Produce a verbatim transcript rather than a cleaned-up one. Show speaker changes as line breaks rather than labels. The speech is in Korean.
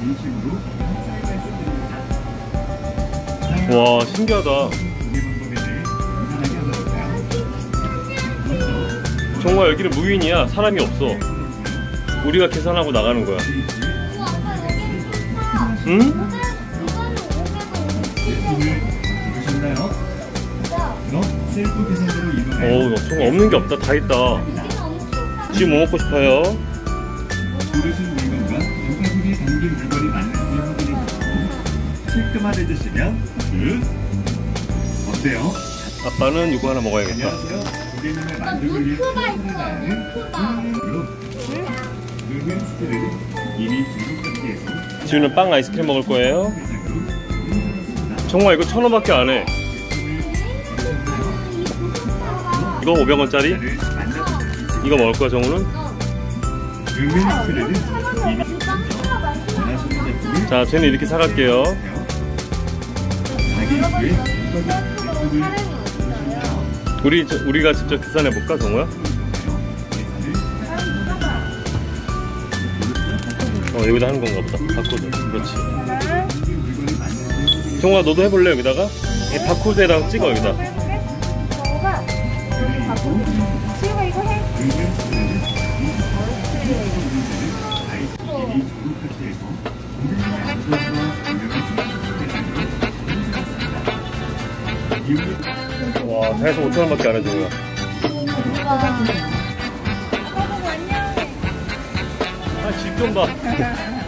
와, 신기하다. 정말 여기는 무인이야. 사람이 없어. 우리가 계산하고 나가는 거야. 응? 어우, 정말 없는 게 없다. 다 있다. 지금 뭐 먹고 싶어요?
고르신 물건과 교과속에 담긴 물건이 맞는지 확인해주시고 체크만 해주시면 끝! 어때요?
아빠는 이거 하나 먹어야겠다.
안녕하세요. 고객님의 만족을 위해 최선을 다하는 루멘 스틸은 이미 중국 파티에서
지우는 빵 아이스크림 먹을 거예요? 정말 이거 천 원밖에 안 해. 이거 오백 원짜리? 이거 먹을 거야, 정우는? 자, 쟤는 이렇게 사갈게요. 우리, 우리가 직접 계산해볼까, 정우야? 어, 여기다 하는 건가 보다. 바코드. 그렇지. 정우야, 너도 해볼래, 여기다가? 이 바코드에다가 찍어, 여기다.
지우가 이거 해.
와, 다해서 오천 원밖에 안 해줘요. 아, 집 좀 봐.